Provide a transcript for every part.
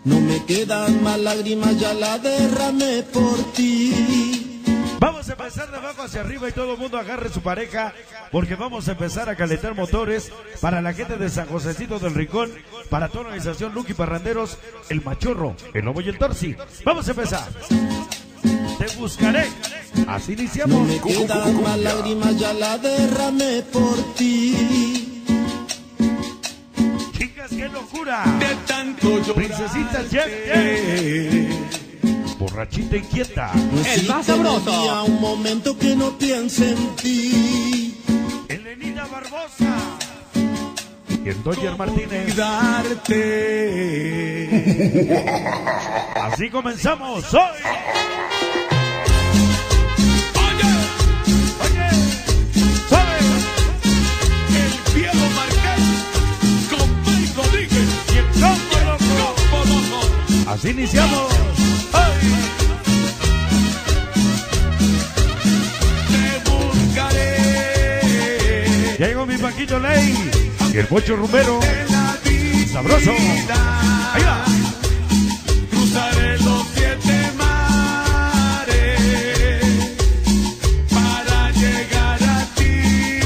No me quedan más lágrimas, ya la derramé por ti. Vamos a empezar de abajo hacia arriba y todo el mundo agarre su pareja, porque vamos a empezar a calentar motores para la gente de San Josecito del Rincón, para toda la organización Lucky Parranderos, el Machorro, el Lobo y el Torsi. Vamos a empezar. Te buscaré. Así iniciamos. No me quedan más lágrimas, ya la derramé por ti. Chicas, qué locura. De tanto llorar. Princesita Jeff. Borrachita inquieta. No El existe más sabroso. en el día un momento que no piense en ti. Elenita Barbosa. Y el Dodger Martínez. Darte. Así comenzamos hoy. Oye, ¿sabes? El viejo Marqués con Mike Rodríguez. Y el Combo Loco. Combo Loco. Así iniciamos. Hoy. Te buscaré. Ya llegó mi Paquito Ley. Y el Pocho Rumbero. En la vida. Sabroso. Ahí va. Cruzaré los 7 mares para llegar a ti.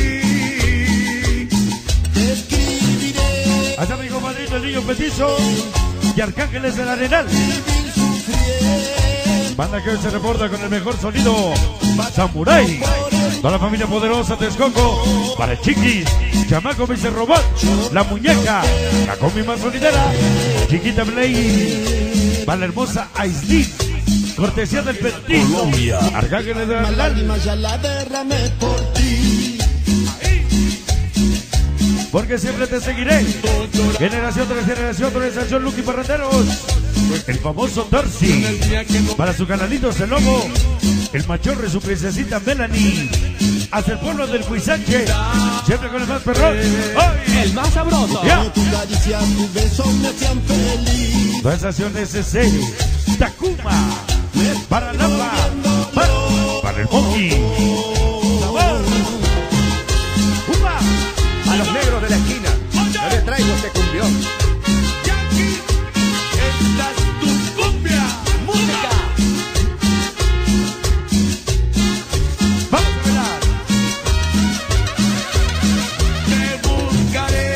Te escribiré, Allá mi compadrito el Niño Petizo. Y Arcángeles del Arenal. vivir sufriendo. Banda que hoy se reporta con el mejor sonido. Samurai. Toda la familia poderosa Texcoco. Para el Chiquis. Chamaco Mr. Robot. La Muñeca. La combi más sonidera. Chiquita Blade. Para la hermosa Aislinn. Cortesía del Petit. Colombia. Arcángeles del Más Arenal. lágrimas, ya la derramé por ti. Porque siempre te seguiré. Generación tras generación, organización Lucky Parranderos. El famoso Torsi. Para su canalito el Lobo. El Machorro y su princesita Melanie. Hacia el pueblo del Cuisanche. Siempre con el más perrón. ¡Ay! El más sabroso. Ya. Tu caricia, tus besos me hacían feliz. Toda estación SC. Takuma. Para Lapa. Para el Monkey. ¡Sabor! ¡Uma! A los negros de la esquina, yo les traigo este cumbión. Yankee, esta es tu cumbia. Música. ¡Vamos a bailar! Te buscaré.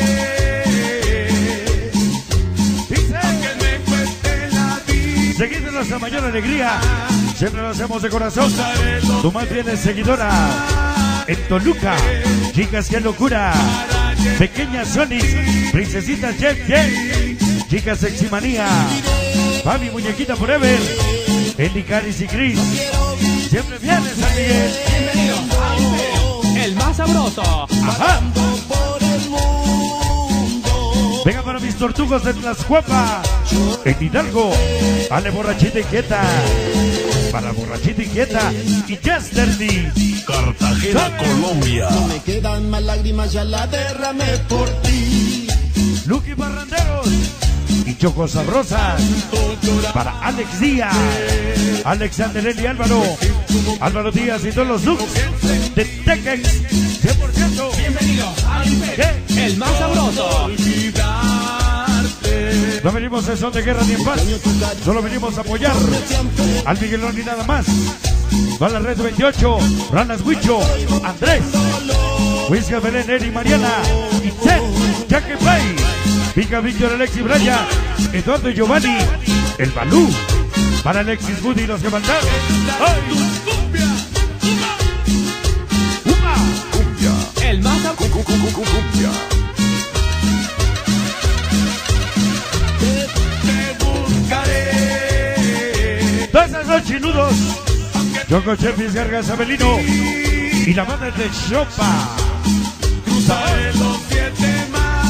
Dice. Que me cueste la vida. Seguidnos nuestra mayor alegría. Siempre lo hacemos de corazón. Tu más bien es seguidora. En Toluca. Chicas, qué locura. Pequeña Sonic. Princesita Jeff. Chicas Seximanía. Fabi Muñequita Forever. Andy Caris y Chris. Siempre vienes, San Miguel. Bienvenido al Imperio, el más sabroso. Ajá. Por el mundo. Venga para mis tortugas de Tlaxcuapa. En Hidalgo. Ale Borrachita Inquieta. Para Borrachita Inquieta. Y Yesterday. Cartagena, Colombia. No me quedan más lágrimas, ya la derramé por ti. Lucky Parranderos. Y Choco Sabrosas. Para Alex Díaz. Alexander Eli Álvaro. Álvaro Díaz y todos los looks de Tekken 100%. Bienvenido al Imperio, ¿Qué? el más sabroso. No venimos en son de guerra ni en paz. Solo venimos a apoyar al Miguelón y nada más. Va la red 28. Ranas Huicho. Andrés. Whisky Belén, Eri Mariana. Itzet. Jackie Play. Pica Víctor, Alexis Braya. Eduardo y Giovanni. El Balú. Para Alexis Woody y los que mandan. ¡Ay! ¡Uma! El más sabroso. Te buscaré. Todas esas noches chinudos. Choco Chefis, Gargas Abelino. Y la banda de Chopa. Cruzaré los 7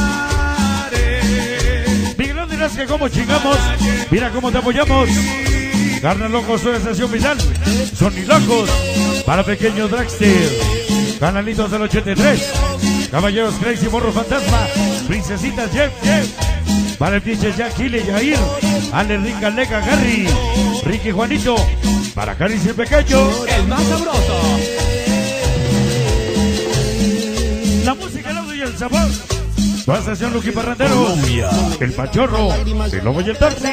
mares. Miguelón, dirás que cómo chingamos. Mira cómo te apoyamos. Carnal Locos, toda estación vital. Son ni locos. Para pequeños Dragster. Canalitos del 83. Caballeros Crazy, Morro Fantasma. Princesitas Jeff. Para el pinche Jack Gile, Jair. Ale Rica, Lega, Gary. Ricky Juanito. Para Caris y Pequeño. El más sabroso. La música, el audio y el sabor. Toda estación Lucky Parranderos. El Pachorro, el Lobo y el Torsi.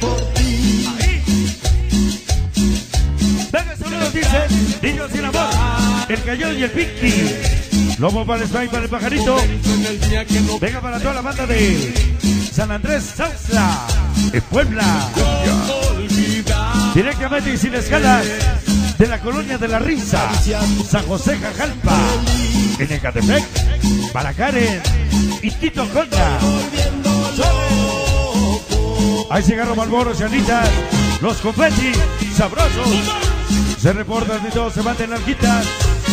Venga, saludos, dice Niños sin amor. El Cayón y el Pinky. Lobo para el Spy, para el Pajarito. Venga para toda la banda de San Andrés Sauza, en Puebla. Directamente y sin escalas de la colonia de la Risa, San José Jajalpa, en Ecatepec, para Karen y Tito Conda. Hay cigarro Malboro, Cianitas, los confetis sabrosos. Se reportan y todos se meten larguitas.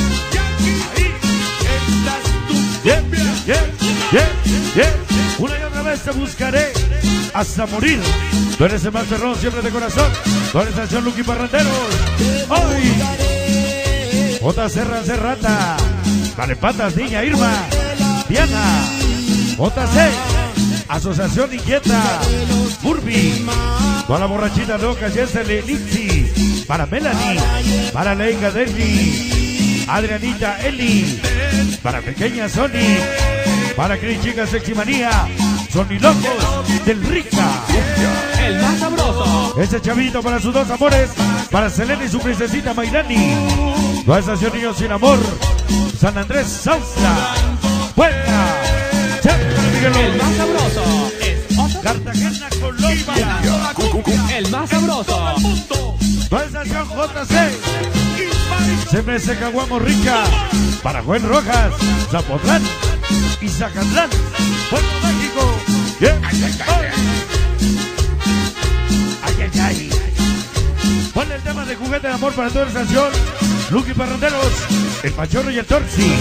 Bien, bien, bien, bien. Una y otra vez te buscaré hasta morir. Tú eres el más perrón, siempre de corazón. Tú eres estación Lucky Parranderos. Hoy J. Serrata. Vale Patas, Niña Irma, Diana, JC, Asociación Inquieta, Burby, toda la borrachita loca, Jessel, Nixie, para Melanie, para Leica Deli, Adrianita Eli, para Pequeña Sony, para Cris Chica Sexy Manía, Sony Locos del Rica, El más sabroso. ese chavito para sus dos amores, para Selena y su princesita Mayrani, toda estación Niños sin amor, San Andrés Sauza, Puebla, El más sabroso es Cartagena, Colombia, el más sabroso. toda estación JC, CMS Caguamo Rica, para Juan Rojas, Zapotlán y Zacatlán, Puerto México. Yeah. Ay, ay, ay. Ponle el tema de Juguete de Amor para toda la estación Lucky Parranderos, el Pachorro y el Torsi.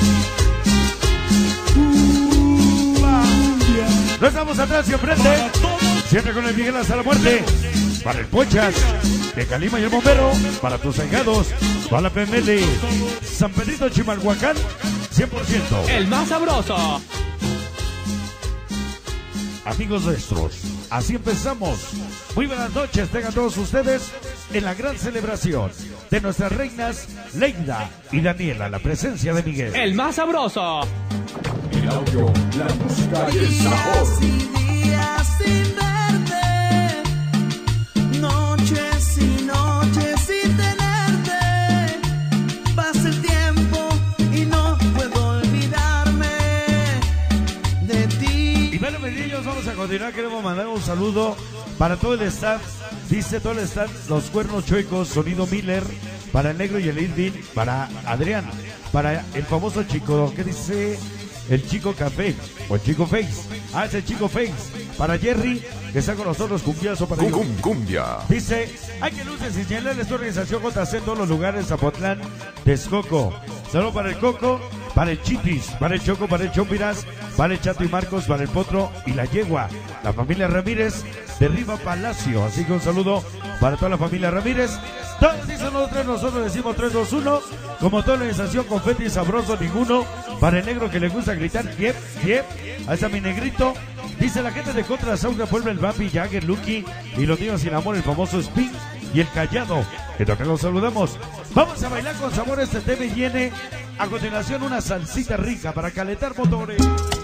No estamos atrás y enfrente, siempre con el Miguel hasta la muerte. Para el Pochas, de Calima y el Bombero, para tus ahijados, para la PML, San Pedrito Chimalhuacán, 100%. El más sabroso. Amigos nuestros, así empezamos. Muy buenas noches, tengan todos ustedes en la gran celebración de nuestras reinas Leida y Daniela, la presencia de Miguel. El más sabroso. El audio, la música y el sabor. Días y días sin verte, noches y noches sin tenerte. Pasa el tiempo y no puedo olvidarme de ti. Y bueno, mis niños, vamos a continuar. Queremos mandar un saludo para todo el staff. Dice todo el staff, los cuernos chuecos, Sonido Miller, para el Negro y el Irving, para Adrián, para el famoso chico, ¿qué dice? El Chico Café, o el Chico Face. Ah, es el Chico Face. Para Jerry, que está con nosotros, cumbiazo para ellos. Cumbia. Dice, hay que luces y señalarles tu organización JC en todos los lugares, Zapotlán, Texcoco. Saludos para el Coco, para el Chitis, para el Choco, para el Chompiras, para el Chato y Marcos, para el Potro y la Yegua. La familia Ramírez de Riva Palacio. Así que un saludo para toda la familia Ramírez. Todos dicen nosotros decimos 3, 2, 1. Como toda la organización, confeti sabroso ninguno. Para el negro que le gusta gritar, yep, yep. Ahí está mi negrito. Dice la gente de Contra Sauna, Puebla, el Bambi, Jagger, Lucky y los niños sin amor, el famoso Spin y el Callado. Que también los saludamos. Vamos a bailar con sabor este tema y viene a continuación una salsita rica para calentar motores.